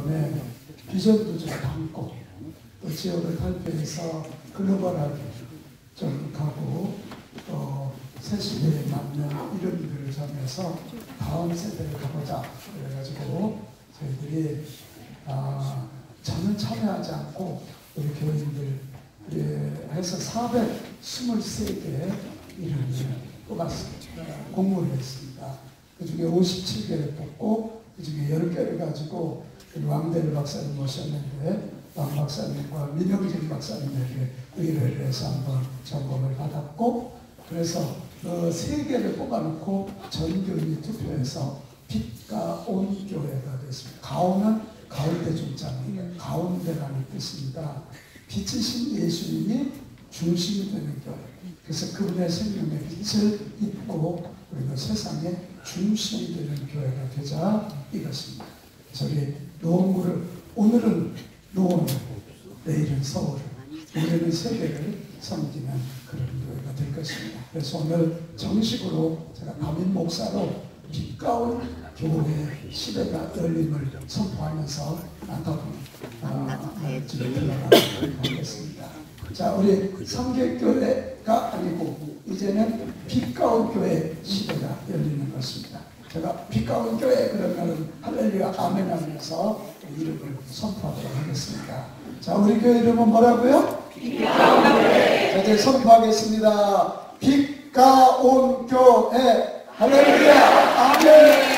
다음에 비전도 좀 담고 또 지역을 발표해서 글로벌하게 좀 가고 또 새 시대에 맞는 이름들을 정해서 다음 세대를 가보자 그래가지고 저희들이 저는 참여하지 않고 우리 교인들 해서 423개 이름을 뽑았습니다. 공모를 했습니다. 그 중에 57개를 뽑고 그 중에 10개를 가지고 왕대일 박사님 모셨는데 왕 박사님과 민영진 박사님에게 의뢰를 해서 한번 점검을 받았고 그래서 3개를 뽑아놓고 전 교인이 투표해서 빛과 온 교회가 됐습니다. 가온은 가운데 중자입니다. 가운데라는 뜻입니다. 빛이신 예수님이 중심이 되는 교회. 그래서 그분의 생명의 빛을 입고 우리가 세상의 중심이 되는 교회가 되자 이것입니다. 저기 노원구를 오늘은 노원을 내일은 서울을 내일은 세계를 섬기는 그런 교회가 될 것입니다. 그래서 오늘 정식으로 제가 담임 목사로 빛가운 교회 시대가 열림을 선포하면서 하겠습니다. 자, 우리 삼계교회가 아니고 이제는 빛가운 교회 시대가 열리는 것입니다. 제가 빛가운 교회 그러면 할렐루야 아멘 하면서 이름을 선포하도록 하겠습니다. 자, 우리 교회 이름은 뭐라고요? 빛가운 교회. 자, 이제 선포하겠습니다. 빛가운 교회 할렐루야 아멘.